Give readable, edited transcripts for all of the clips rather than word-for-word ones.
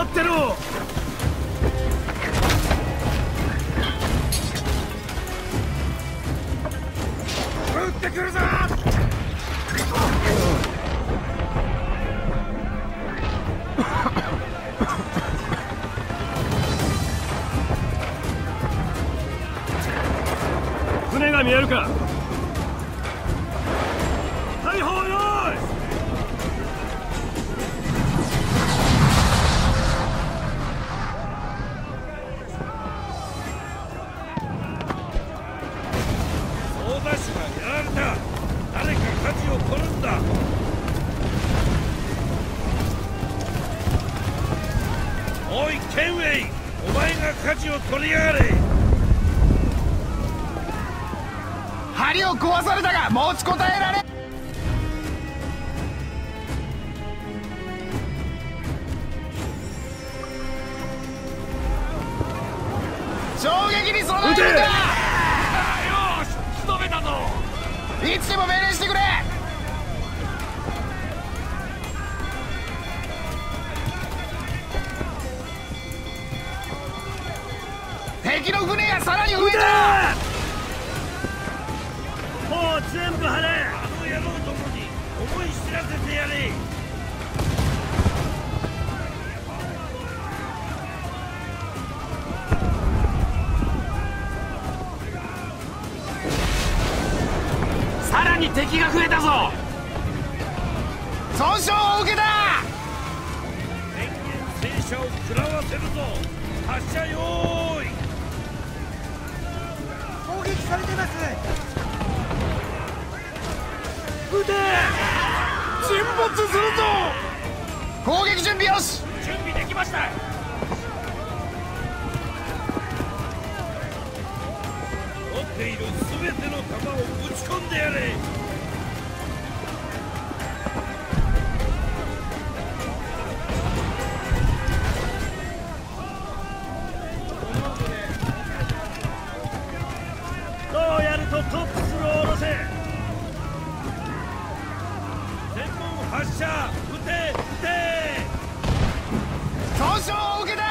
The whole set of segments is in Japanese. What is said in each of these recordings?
ってろ。撃ってくるぞ。船が見えるか。大砲よーい。操舵士がやられた。誰か舵を取るんだ。おいケンウェイ、お前が舵を取りやがれ。 針を壊されたが持ちこたえられ。衝撃に備えるんだ。よし、仕留めたぞ。 いつでも命令してくれ。敵の船がさらに増えた。 もう全部張れ。あの野郎どもに思い知らせてやれ。 さらに敵が増えたぞ。損傷を受けた。 電源停車を食らわせるぞ。発射用意。 攻撃されてます。 撃て。 沈没するぞ。攻撃準備よし。 準備できました。持っている全ての弾を撃ち込んでやれ。どうやるとトップスローを下ろせ。全門発射。撃て撃て。 損傷を受けた。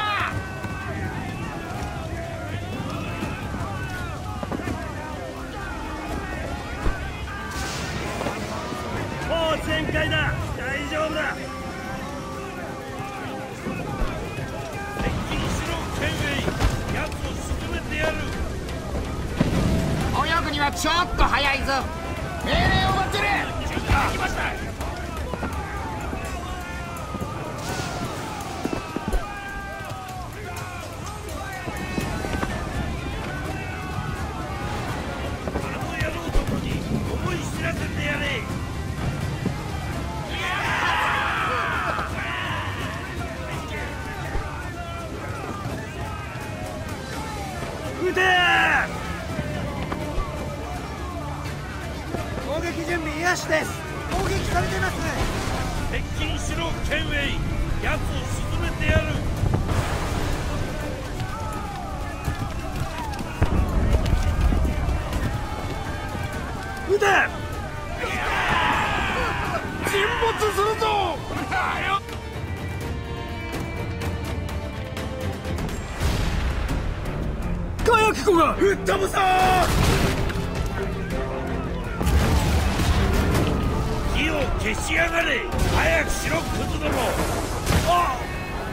もう全開だ。大丈夫だ。接近しろケンウェイ。奴を沈めてやる。 泳ぐにはちょっと早いぞ。命令を待ってる。 準備できました。あの野郎どもに思い知らせてやれ。撃て。 攻撃準備よしです。攻撃されてます。 接近しろケンウェイ。奴を沈めてやる。撃て。 沈没するぞ。 火薬庫が吹っ飛ぶぞ。火を消しやがれ。早くしろクズども。あっ。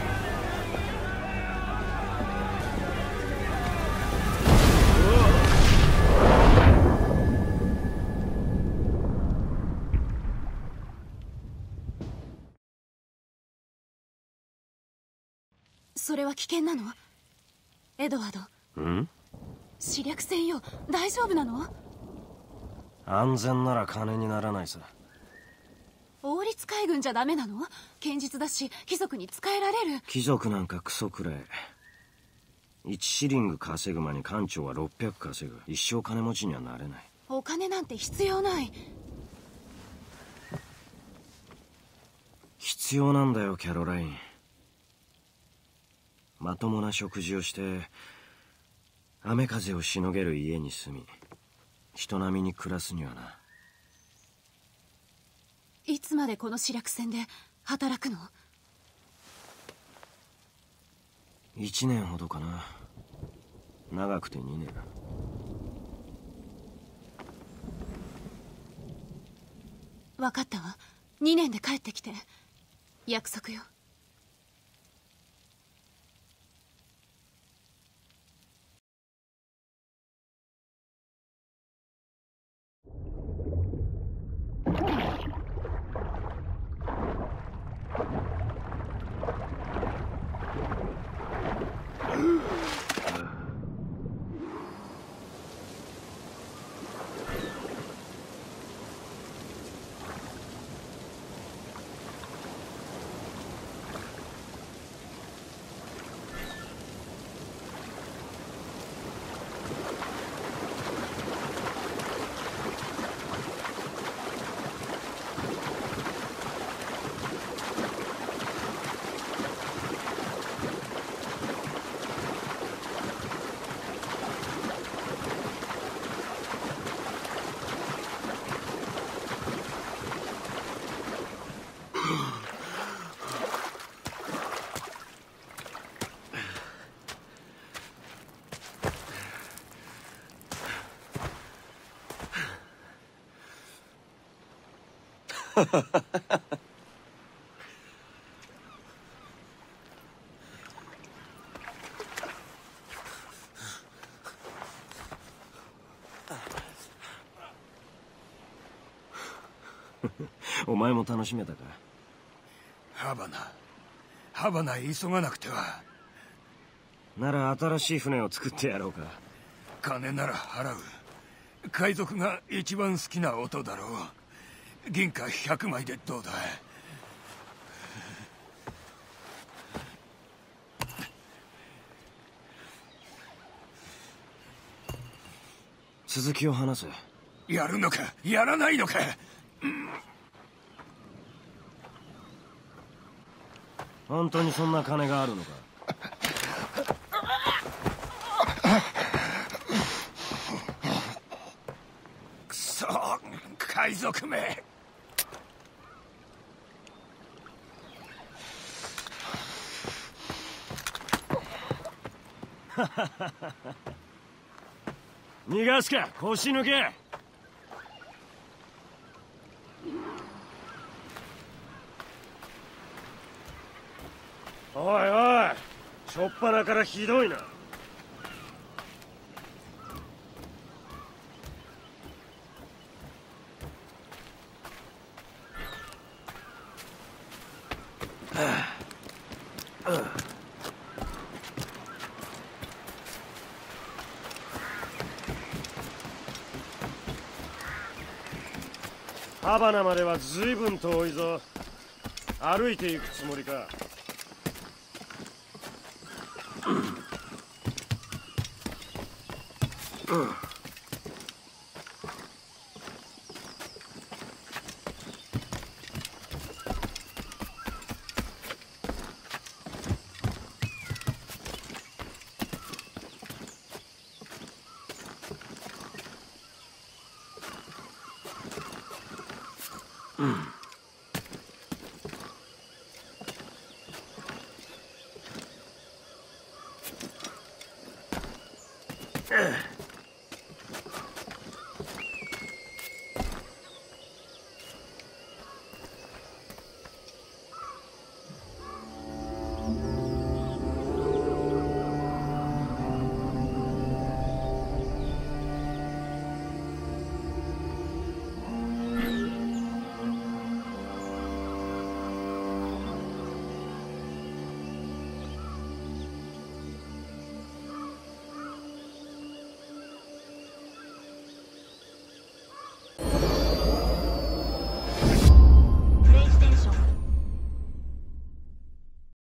それは危険なの？エドワード。 ん？ 試略船よ、大丈夫なの？ 安全なら金にならないさ。 王立海軍じゃダメなの？堅実だし貴族に仕えられる。 貴族なんかクソくらい。1シリング稼ぐ間に艦長は600稼ぐ。一生金持ちにはなれない。 お金なんて必要ない。 必要なんだよキャロライン。まともな食事をして雨風をしのげる家に住み人並みに暮らすにはな。 いつまでこの試略船で働くの？ 1年ほどかな。長くて2年。 分かったわ。2年で帰ってきて。約束よ。 お前も楽しめたか。 ハバナ急がなくては。 なら新しい船を作ってやろうか。 金なら払う。海賊が一番好きな音だろう。銀貨100枚でどうだ。 続きを話せ。 やるのかやらないのか。 本当にそんな金があるのか。 くそ、海賊め。 逃がすか、腰抜け。おいおい、しょっぱなからひどいな。ハバナまでは随分遠いぞ。歩いて行くつもりか。うん。